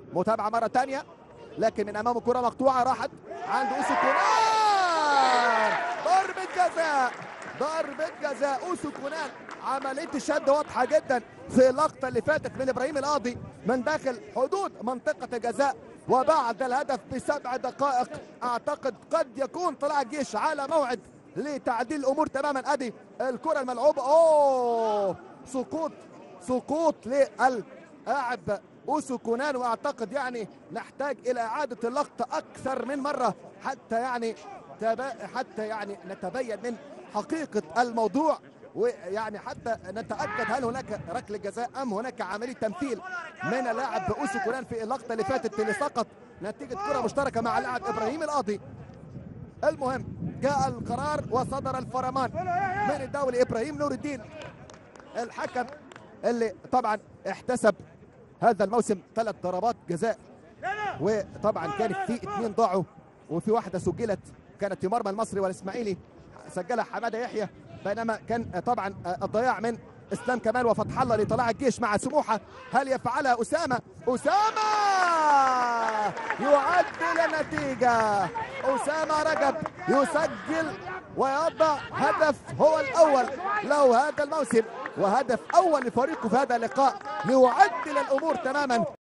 متابعه مره ثانيه، لكن من امامه كره مقطوعه راحت عند اوسو كونان. ضربه جزاء، ضربه جزاء. اوسو كونان عمليه الشد واضحه جدا في اللقطه اللي فاتت من ابراهيم القاضي من داخل حدود منطقه الجزاء. وبعد الهدف ب7 دقائق اعتقد قد يكون طلائع الجيش على موعد لتعديل الامور تماما. ادي الكره الملعوبه، سقوط للاعب اوسو كونان، واعتقد يعني نحتاج الى اعاده اللقطه اكثر من مره حتى يعني نتبين من حقيقه الموضوع، ويعني حتى نتاكد هل هناك ركله جزاء ام هناك عمليه تمثيل من اللاعب اوسو كونان في اللقطه اللي فاتت اللي سقط نتيجه كره مشتركه مع اللاعب ابراهيم القاضي. المهم جاء القرار وصدر الفرمان من الدولي ابراهيم نور الدين، الحكم اللي طبعا احتسب هذا الموسم 3 ضربات جزاء، وطبعا كانت في 2 ضاعوا وفي واحده سجلت كانت في مرمى المصري والاسماعيلي سجلها حماده يحيى، بينما كان طبعا الضياع من اسلام كمال وفتح الله لطلائع الجيش مع سموحه. هل يفعلها اسامه؟ يعدل النتيجه، اسامه رجب يسجل ويضع هدف هو الاول له هذا الموسم وهدف اول لفريقه في هذا اللقاء ليعدل الامور تماما.